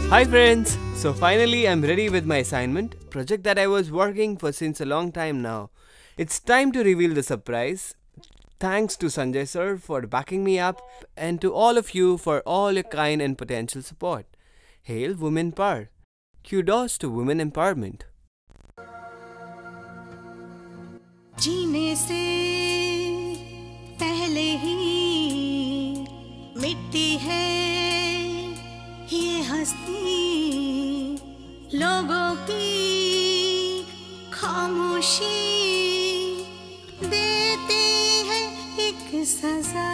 Hi friends! So finally I'm ready with my assignment, project that I was working for since a long time now. It's time to reveal the surprise. Thanks to Sanjay sir for backing me up and to all of you for all your kind and potential support. Hail Women Power! Kudos to women empowerment. जीने से पहले ही मिटती है ये हस्ती, लोगों की खामोशी देती है एक सजा।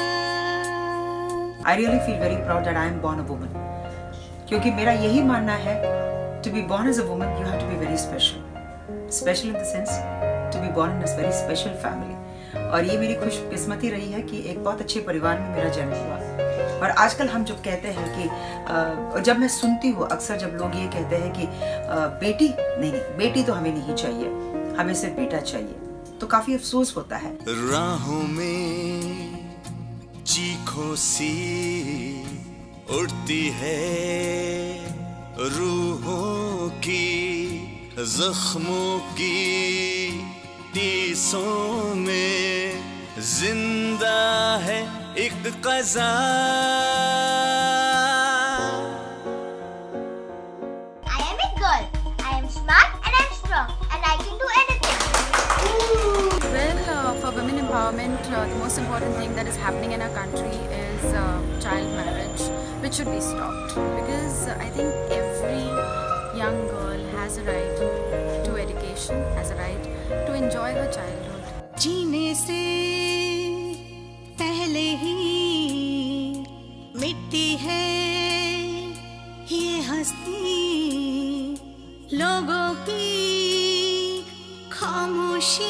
I really feel very proud that I am born a woman. क्योंकि मेरा यही मानना है, to be born as a woman you have to be very special. Special in the sense to be born in a very special family. और ये मेरी खुशकिस्मती रही है कि एक बहुत अच्छे परिवार में मेरा जन्म हुआ। और आजकल हम जब कहते हैं कि जब मैं सुनती हूँ अक्सर जब लोग ये कहते हैं कि बेटी नहीं, बेटी तो हमें नहीं चाहिए, हमें सिर्फ बेटा चाहिए, तो काफी अफसोस होता है। राहों में चीखों सी उड़ती है रूहों की, जख्मों की टीसों में जिंदा है एक क़ज़ा। I am a girl. I am smart and I am strong and I can do anything. Well, for women empowerment, the most important thing that is happening in our country is child marriage, which should be stopped. Because I think every young girl has a right to education, has a right to enjoy her childhood. जीने से पहले ही मिटती है ये हस्ती, लोगों की खामोशी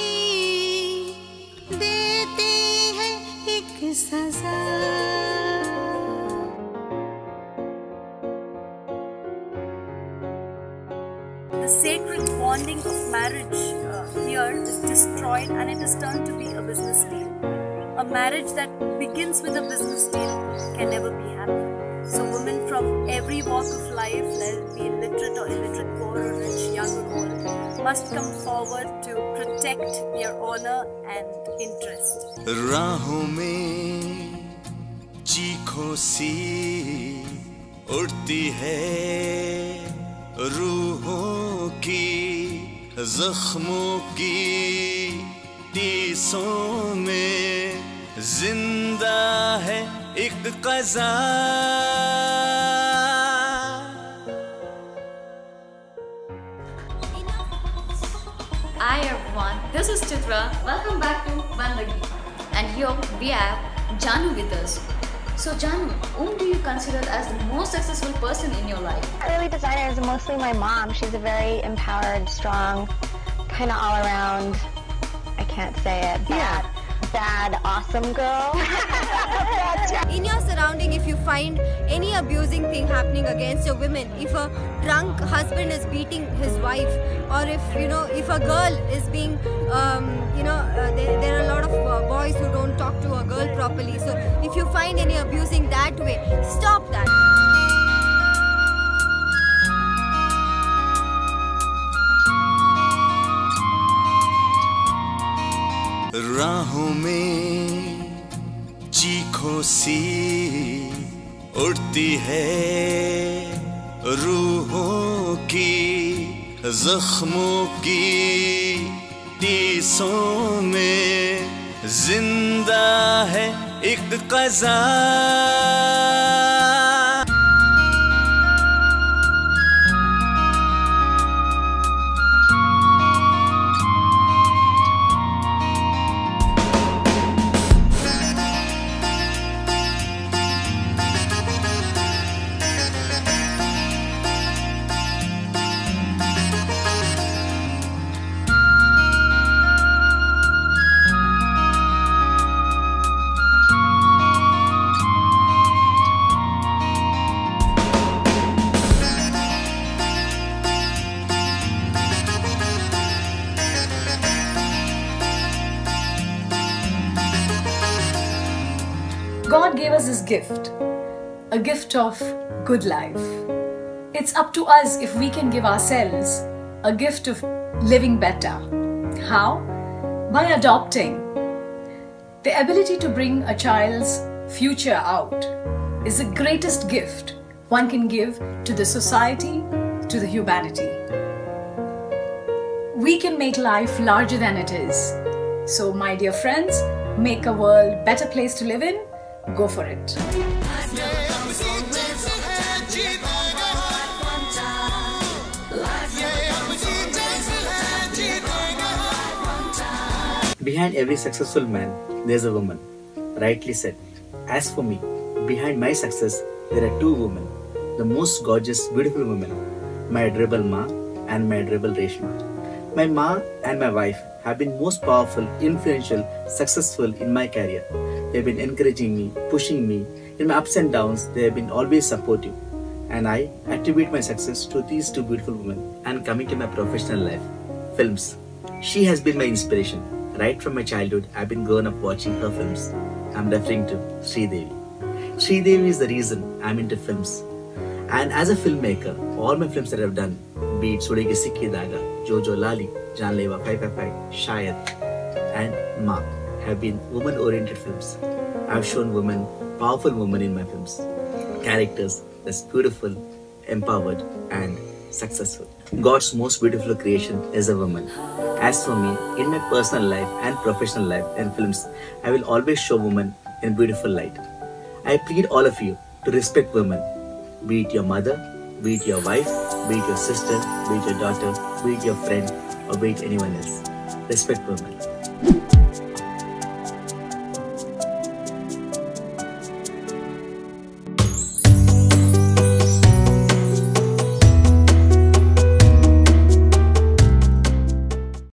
देती है एक सजा। The sacred bonding of marriage here is destroyed and it is turned to be a business deal. A marriage that begins with a business deal can never be happy. So women from every walk of life, let it be literate or illiterate, poor or rich, young or old, must come forward to protect their honor and interest. राहों में चीखों सी उड़ती है रूहों की, जख्मों की टीसों में जिंदा है एक क़ज़ा। Hi everyone, this is Chitra. Welcome back to Bandagi. And here we have Janu with us. So Janu, whom do you consider as the most successful person in your life? Early designers, mostly my mom. She's a very empowered, strong, kind of all around, I can't say it, bad, awesome girl. In your surrounding, if you find any abusing thing happening against a woman, if a drunk husband is beating his wife, or if a girl is being, there are a lot of boys who don't talk to a girl properly. So if you find any abusing that way, stop that. राहों में चीखों सी उड़ती है रूहों की, जख्मों की टीसों में जिंदा है एक क़ज़ा। God gave us this gift, a gift of good life. It's up to us if we can give ourselves a gift of living better. How? By adopting. The ability to bring a child's future out is the greatest gift one can give to the society, to the humanity. We can make life larger than it is. So, my dear friends, make a world better place to live in. Go for it. Behind every successful man, there's a woman. Rightly said. As for me, behind my success, there are two women. The most gorgeous, beautiful women. My adorable Ma and my adorable Reshma. My Ma and my wife have been most powerful, influential, successful in my career. They have been encouraging me, pushing me. In my ups and downs, they have been always supportive. And I attribute my success to these two beautiful women. And coming to my professional life, films. She has been my inspiration. Right from my childhood, I've been grown up watching her films. I'm referring to Sridevi. Sridevi is the reason I'm into films. And as a filmmaker, all my films that I've done, be it Sudeki Sikki Daga, Jojo Lali, Janleva 555, Shayad, and Ma, have been woman-oriented films. I've shown women, powerful women in my films. Characters that's beautiful, empowered, and successful. God's most beautiful creation is a woman. As for me, in my personal life and professional life and films, I will always show women in a beautiful light. I plead all of you to respect women, be it your mother, be it your wife, be it your sister, be it your daughter, be it your friend, or be it anyone else. Respect women.